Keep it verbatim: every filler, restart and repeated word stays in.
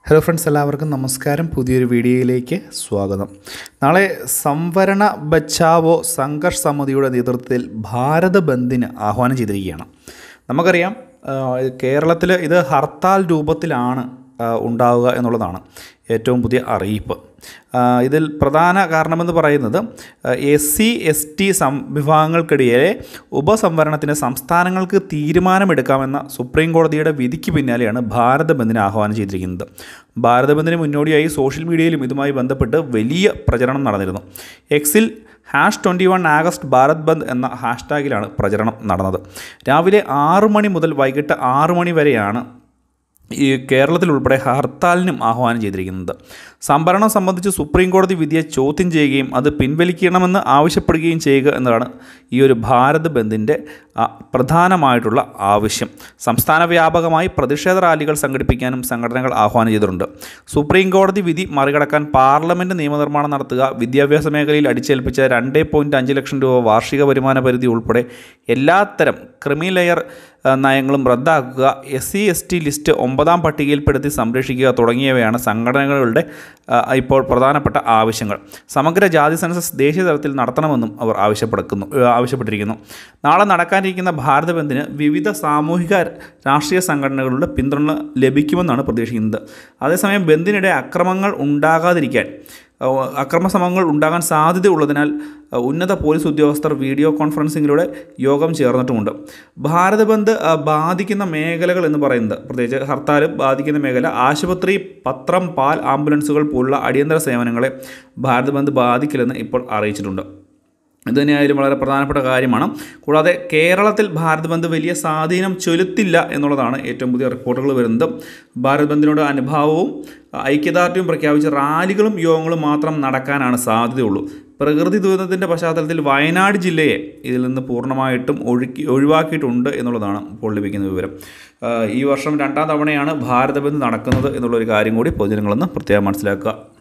Hello friends, എല്ലാവർക്കും നമസ്കാരം. പുതിയൊരു വീഡിയോയിലേക്ക് സ്വാഗതം. നാളെ സംവരണ ബച്ചാവോ സംഘർഷ് സമിതിയുടെ നേതൃത്വത്തിൽ ഭാരത് ബന്ദിന് ആഹ്വാനം ചെയ്തിരിക്കുകയാണ്. നമുക്കറിയാം, കേരളത്തിൽ ഇത് ഹർത്താൽ രൂപത്തിലാണ് ഉണ്ടാവുക എന്നുള്ളതാണ് ഏറ്റവും പുതിയ അറിയിപ്പ്. ഇതിൽ പ്രധാന കാരണമെന്ന് പറയുന്നത് എസ് സി എസ് ടി സം വിഭാഗങ്ങൾക്കിടയിലെ ഉപസംവരണത്തിന് സംസ്ഥാനങ്ങൾക്ക് തീരുമാനമെടുക്കാമെന്ന സുപ്രീം കോടതിയുടെ വിധിക്ക് പിന്നാലെയാണ് ഭാരത് ബന്ദിന് ആഹ്വാനം ചെയ്തിരിക്കുന്നത്. ഭാരത് ബന്ദിന് മുന്നോടിയായി സോഷ്യൽ മീഡിയയിലും ഇതുമായി ബന്ധപ്പെട്ട് വലിയ പ്രചരണം നടന്നിരുന്നു. എക്സിൽ hash twenty one August Bharat Bandh എന്ന ഹാഷ്ടാഗിലാണ് പ്രചരണം നടന്നത്. രാവിലെ ആറു മണി മുതൽ വൈകിട്ട് ആറു മണി വരെയാണ് ഈ കേരളത്തിൽ ഉൾപ്പെടെ ഹർത്താലിനും ആഹ്വാനം ചെയ്തിരിക്കുന്നത്. സംവരണം സംബന്ധിച്ച് സുപ്രീം കോടതി വിധിയെ ചോദ്യം ചെയ്യുകയും അത് പിൻവലിക്കണമെന്ന് ആവശ്യപ്പെടുകയും ചെയ്യുക എന്നതാണ് ഈ ഒരു ഭാരത് ബന്ദിൻ്റെ പ്രധാനമായിട്ടുള്ള ആവശ്യം. സംസ്ഥാന വ്യാപകമായി പ്രതിഷേധ റാലികൾ സംഘടിപ്പിക്കാനും സംഘടനകൾ ആഹ്വാനം ചെയ്തിട്ടുണ്ട്. സുപ്രീം കോടതി വിധി മറികടക്കാൻ പാർലമെൻറ്റ് നിയമനിർമ്മാണം നടത്തുക, വിദ്യാഭ്യാസ മേഖലയിൽ അടിച്ചേൽപ്പിച്ച രണ്ട് പോയിൻറ്റ് അഞ്ച് ലക്ഷം രൂപ വാർഷിക വരുമാന പരിധി ഉൾപ്പെടെ എല്ലാത്തരം ക്രിമി ലെയർ നയങ്ങളും റദ്ദാക്കുക, S C S T list ഒമ്പതാം പട്ടികയിൽപ്പെടുത്തി സംരക്ഷിക്കുക തുടങ്ങിയവയാണ് സംഘടനകളുടെ ഇപ്പോൾ പ്രധാനപ്പെട്ട ആവശ്യങ്ങൾ. സമഗ്ര ജാതി സെൻസസ് ദേശീയ തലത്തിൽ നടത്തണമെന്നും അവർ ആവശ്യപ്പെടുന്നു ആവശ്യപ്പെട്ടിരിക്കുന്നു നാളെ നടക്കാനിരിക്കുന്ന ഭാരത് ബന്ദിന് വിവിധ സാമൂഹിക രാഷ്ട്രീയ സംഘടനകളുടെ പിന്തുണ ലഭിക്കുമെന്നാണ് പ്രതീക്ഷിക്കുന്നത്. അതേസമയം ബന്ദിനിടെ അക്രമങ്ങൾ ഉണ്ടാകാതിരിക്കാൻ അക്രമ സംഭവങ്ങൾ ഉണ്ടാകാൻ സാധ്യതയുള്ളതിനാൽ ഉന്നത പോലീസ് ഉദ്യോഗസ്ഥർ വീഡിയോ കോൺഫറൻസിങ്ങിലൂടെ യോഗം ചേർന്നിട്ടുമുണ്ട്. ഭാരത് ബന്ദ് ബാധിക്കുന്ന മേഖലകൾ എന്ന് പറയുന്നത്, പ്രത്യേകിച്ച് ഹർത്താൽ ബാധിക്കുന്ന മേഖല ആശുപത്രി, പത്രം, പാൽ, ആംബുലൻസുകൾ പോലുള്ള അടിയന്തര സേവനങ്ങളെ ഭാരത് ബന്ദ് ബാധിക്കില്ലെന്ന് ഇപ്പോൾ അറിയിച്ചിട്ടുണ്ട്. ഇത് തന്നെയായാലും വളരെ പ്രധാനപ്പെട്ട കാര്യമാണ്. കൂടാതെ കേരളത്തിൽ ഭാരത് ബന്ദ് വലിയ സ്വാധീനം ചെലുത്തില്ല എന്നുള്ളതാണ് ഏറ്റവും പുതിയ റിപ്പോർട്ടുകൾ വരുന്നത്. ഭാരത് ബന്ദിനോട് അനുഭാവവും ഐക്യദാർഢ്യവും പ്രഖ്യാപിച്ച റാലികളും യോഗങ്ങളും മാത്രം നടക്കാനാണ് സാധ്യതയുള്ളൂ. പ്രകൃതി ദുരന്തത്തിൻ്റെ പശ്ചാത്തലത്തിൽ വയനാട് ജില്ലയെ ഇതിൽ നിന്ന് പൂർണ്ണമായിട്ടും ഒഴുക്കി ഒഴിവാക്കിയിട്ടുണ്ട് എന്നുള്ളതാണ് ഇപ്പോൾ ലഭിക്കുന്ന വിവരം. ഈ വർഷം രണ്ടാം തവണയാണ് ഭാരത് ബന്ദ് നടക്കുന്നത് എന്നുള്ളൊരു കാര്യം കൂടി പൊതുജനങ്ങളൊന്ന് പ്രത്യേകം മനസ്സിലാക്കുക.